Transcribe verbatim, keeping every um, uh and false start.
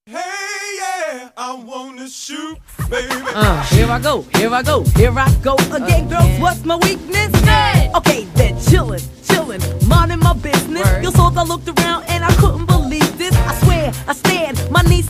Hey, yeah, I wanna shoot, baby. Uh, here I go, here I go, here I go again, girls. What's my weakness? Hey. Okay, then chillin', chillin', minding my business. Word. Your souls, I looked around.